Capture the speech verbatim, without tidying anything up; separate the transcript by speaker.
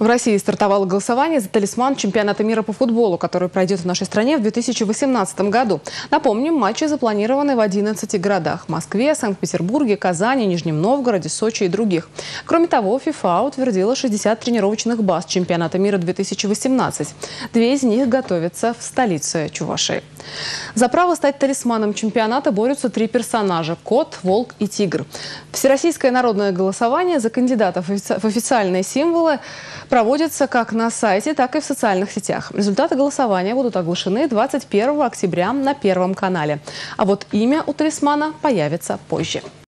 Speaker 1: В России стартовало голосование за талисман чемпионата мира по футболу, который пройдет в нашей стране в две тысячи восемнадцатом году. Напомним, матчи запланированы в одиннадцати городах – Москве, Санкт-Петербурге, Казани, Нижнем Новгороде, Сочи и других. Кроме того, ФИФА утвердила шестьдесят тренировочных баз чемпионата мира две тысячи восемнадцать. Две из них готовятся в столице Чувашии. За право стать талисманом чемпионата борются три персонажа – кот, волк и тигр. Всероссийское народное голосование за кандидатов в официальные символы проводится как на сайте, так и в социальных сетях. Результаты голосования будут оглашены двадцать первого октября на Первом канале. А вот имя у талисмана появится позже.